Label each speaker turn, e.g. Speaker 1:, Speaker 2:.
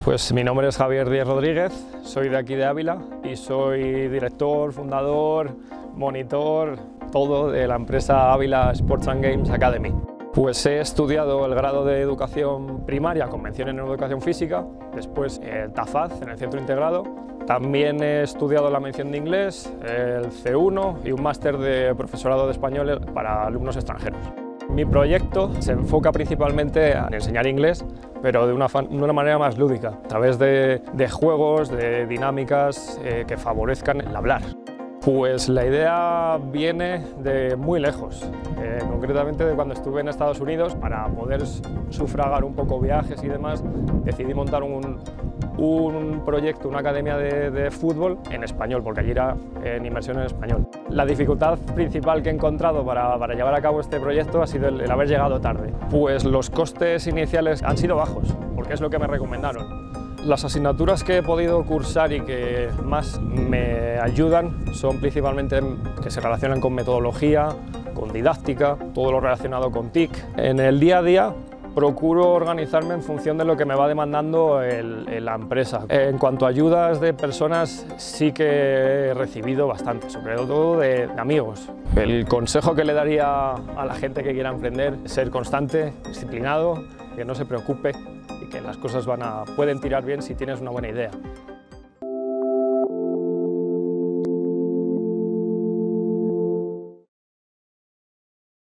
Speaker 1: Pues mi nombre es Javier Díez Rodríguez, soy de aquí de Ávila y soy director, fundador, monitor, todo de la empresa Ávila Sports and Games Academy. Pues he estudiado el grado de educación primaria, convención en educación física, después el TAFAD en el centro integrado. También he estudiado la mención de inglés, el C1 y un máster de profesorado de español para alumnos extranjeros. Mi proyecto se enfoca principalmente en enseñar inglés, pero de una manera más lúdica, a través de juegos, de dinámicas que favorezcan el hablar. Pues la idea viene de muy lejos, concretamente de cuando estuve en Estados Unidos. Para poder sufragar un poco viajes y demás, decidí montar un proyecto, una academia de fútbol en español, porque allí era en inmersión en español. La dificultad principal que he encontrado para llevar a cabo este proyecto ha sido el haber llegado tarde. Pues los costes iniciales han sido bajos, porque es lo que me recomendaron. Las asignaturas que he podido cursar y que más me ayudan son principalmente que se relacionan con metodología, con didáctica, todo lo relacionado con TIC. En el día a día procuro organizarme en función de lo que me va demandando la empresa. En cuanto a ayudas de personas, sí que he recibido bastante, sobre todo de amigos. El consejo que le daría a la gente que quiera emprender es ser constante, disciplinado, que no se preocupe y que las cosas pueden tirar bien si tienes una buena idea.